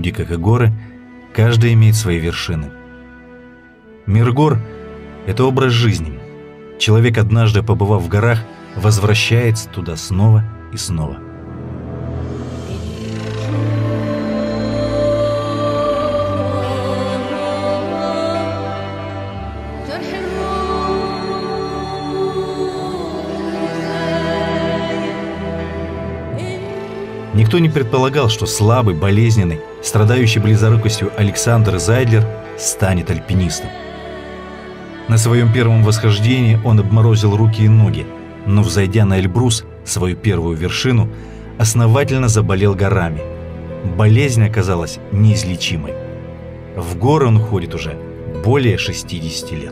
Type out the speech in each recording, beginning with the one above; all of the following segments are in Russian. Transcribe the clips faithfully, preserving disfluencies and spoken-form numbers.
люди, как и горы, каждый имеет свои вершины. Мир гор – это образ жизни. Человек, однажды побывав в горах, возвращается туда снова и снова. Никто не предполагал, что слабый, болезненный, страдающий близорукостью Александр Зайдлер станет альпинистом. На своем первом восхождении он обморозил руки и ноги, но, взойдя на Эльбрус, свою первую вершину, основательно заболел горами. Болезнь оказалась неизлечимой. В горы он ходит уже более шестидесяти лет.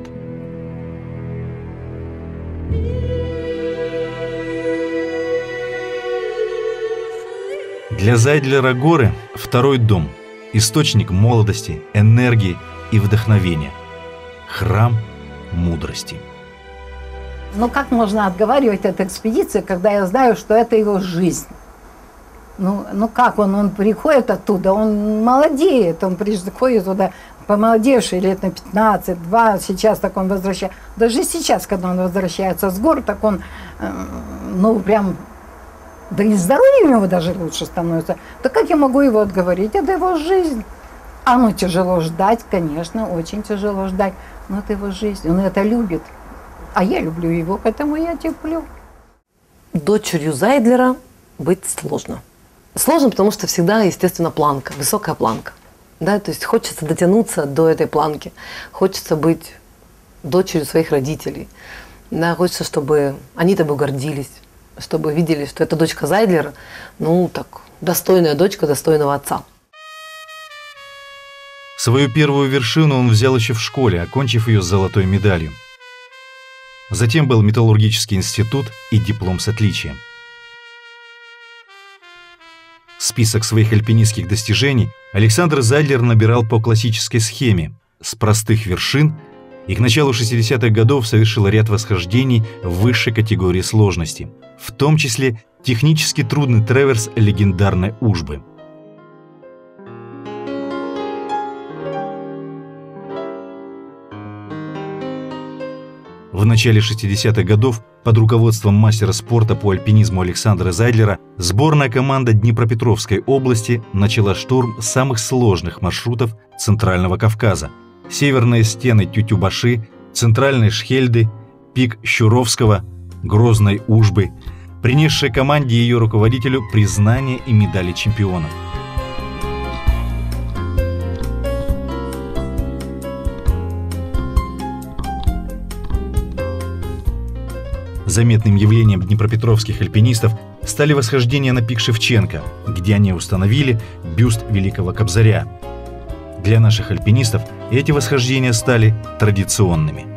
Для Зайдлера горы – второй дом, источник молодости, энергии и вдохновения, храм мудрости. Ну как можно отговаривать от экспедиции, когда я знаю, что это его жизнь? Ну, ну как он, он приходит оттуда, он молодеет, он приходит туда, помолодевший лет на пятнадцать, два, сейчас так он возвращается. Даже сейчас, когда он возвращается с гор, так он, ну прям... Да и здоровье у него даже лучше становится. Да как я могу его отговорить? Это его жизнь. А ну тяжело ждать, конечно, очень тяжело ждать. Но это его жизнь, он это любит. А я люблю его, поэтому я терплю. Дочерью Зайдлера быть сложно. Сложно, потому что всегда, естественно, планка, высокая планка. Да? То есть хочется дотянуться до этой планки. Хочется быть дочерью своих родителей. Да? Хочется, чтобы они тобой гордились. Чтобы видели, что это дочка Зайдлера, ну так, достойная дочка достойного отца. Свою первую вершину он взял еще в школе, окончив ее с золотой медалью. Затем был металлургический институт и диплом с отличием. Список своих альпинистских достижений Александр Зайдлер набирал по классической схеме с простых вершин и к началу шестидесятых годов совершил ряд восхождений в высшей категории сложности, в том числе технически трудный треверс легендарной Ужбы. В начале шестидесятых годов под руководством мастера спорта по альпинизму Александра Зайдлера сборная команда Днепропетровской области начала штурм самых сложных маршрутов Центрального Кавказа: северные стены Тютюбаши, центральной Шхельды, пик Щуровского, Грозной Ужбы, принесшие команде и ее руководителю признание и медали чемпиона. Заметным явлением днепропетровских альпинистов стали восхождения на пик Шевченко, где они установили бюст великого Кобзаря. Для наших альпинистов эти восхождения стали традиционными.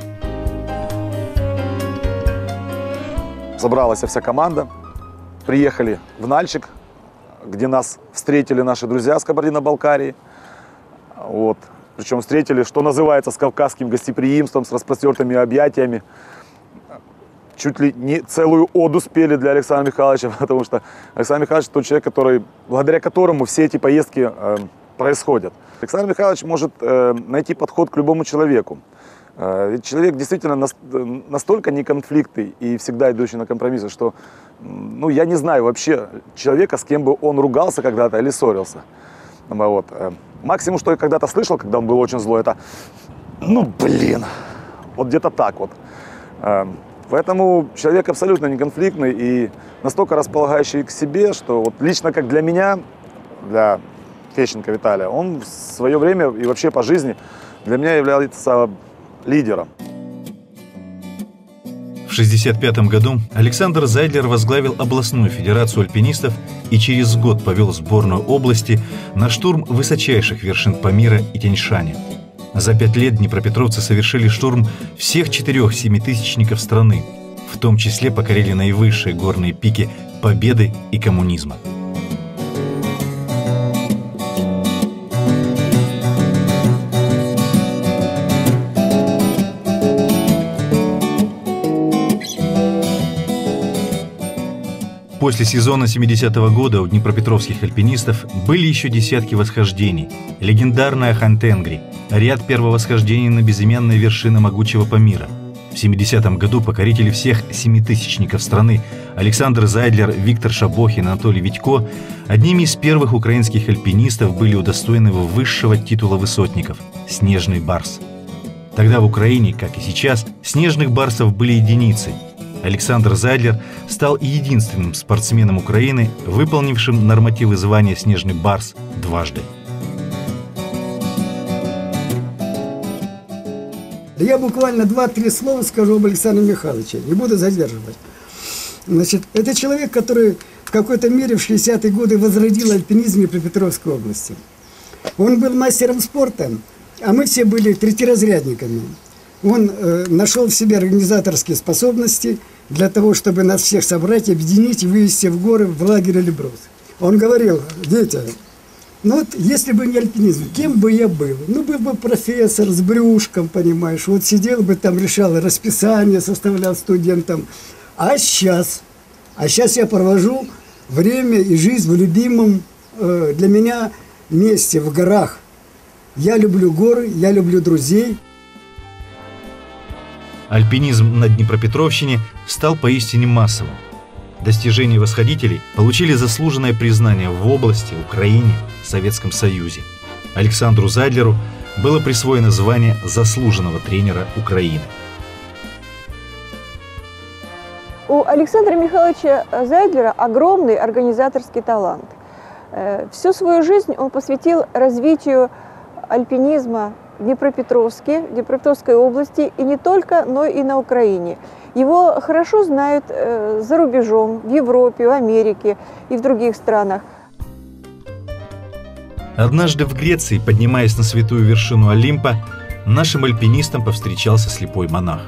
Собралась вся команда, приехали в Нальчик, где нас встретили наши друзья с Кабардино-Балкарии. Вот. Причем встретили, что называется, с кавказским гостеприимством, с распростертыми объятиями. Чуть ли не целую оду спели для Александра Михайловича, потому что Александр Михайлович тот человек, который, благодаря которому все эти поездки э, происходят. Александр Михайлович может э, найти подход к любому человеку. Э, человек действительно нас, настолько неконфликтный и всегда идущий на компромиссы, что ну, я не знаю вообще человека, с кем бы он ругался когда-то или ссорился. Вот. Максимум, что я когда-то слышал, когда он был очень злой, это ну блин, вот где-то так вот. Поэтому человек абсолютно неконфликтный и настолько располагающий к себе, что вот лично как для меня, для Фещенко Виталия, он в свое время и вообще по жизни для меня является лидером. В шестьдесят пятом году Александр Зайдлер возглавил областную федерацию альпинистов и через год повел сборную области на штурм высочайших вершин Памира и Тянь-Шаня. За пять лет днепропетровцы совершили штурм всех четырех семитысячников страны, в том числе покорили наивысшие горные пики Победы и коммунизма. После сезона семидесятого года у днепропетровских альпинистов были еще десятки восхождений. Легендарная Хан-Тенгри, ряд первовосхождений на безымянные вершины могучего Памира. В семидесятом году покорители всех семитысячников страны Александр Зайдлер, Виктор Шабохин, Анатолий Витько одними из первых украинских альпинистов были удостоены высшего титула высотников – «Снежный барс». Тогда в Украине, как и сейчас, снежных барсов были единицы. Александр Зайдлер стал единственным спортсменом Украины, выполнившим нормативы звания «Снежный барс» дважды. Да я буквально два-три слова скажу об Александре Михайловиче, не буду задерживать. Значит, это человек, который в какой-то мере в шестидесятые годы возродил альпинизм в Днепропетровской области. Он был мастером спорта, а мы все были третьеразрядниками. Он э, нашел в себе организаторские способности для того, чтобы нас всех собрать, объединить и вывести в горы в лагерь Эльбрус. Он говорил: дети, ну вот если бы не альпинизм, кем бы я был? Ну, был бы профессор с брюшком, понимаешь, вот сидел бы там, решал расписание, составлял студентам. А сейчас, а сейчас я провожу время и жизнь в любимом э, для меня месте, в горах. Я люблю горы, я люблю друзей. Альпинизм на Днепропетровщине стал поистине массовым. Достижения восходителей получили заслуженное признание в области, Украине, Советском Союзе. Александру Зайдлеру было присвоено звание заслуженного тренера Украины. У Александра Михайловича Зайдлера огромный организаторский талант. Всю свою жизнь он посвятил развитию альпинизма в Днепропетровске, в Днепропетровской области, и не только, но и на Украине. Его хорошо знают э, за рубежом, в Европе, в Америке и в других странах. Однажды в Греции, поднимаясь на святую вершину Олимпа, нашим альпинистам повстречался слепой монах.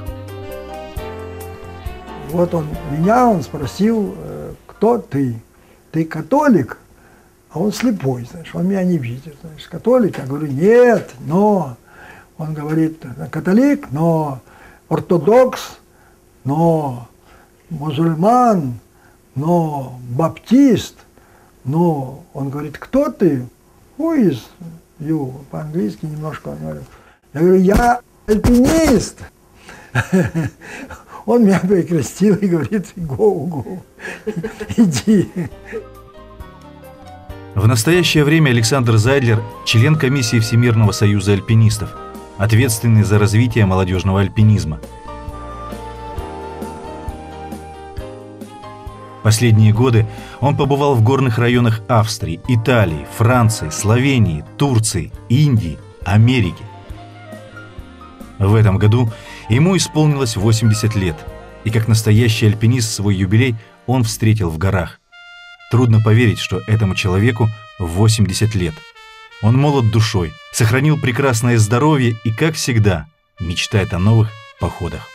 Вот он меня, он спросил: кто ты? Ты католик? А он слепой, знаешь, он меня не видит, знаешь, католик. Я говорю: нет, но. Он говорит: католик, но ортодокс, но мусульман, но баптист, но. Он говорит: кто ты? Who is you? По-английски немножко он говорит. Я говорю: я альпинист. Он меня прикрестил и говорит: go, go, иди. В настоящее время Александр Зайдлер – член комиссии Всемирного союза альпинистов, ответственный за развитие молодежного альпинизма. Последние годы он побывал в горных районах Австрии, Италии, Франции, Словении, Турции, Индии, Америки. В этом году ему исполнилось восемьдесят лет, и как настоящий альпинист свой юбилей он встретил в горах. Трудно поверить, что этому человеку восемьдесят лет. Он молод душой, сохранил прекрасное здоровье и, как всегда, мечтает о новых походах.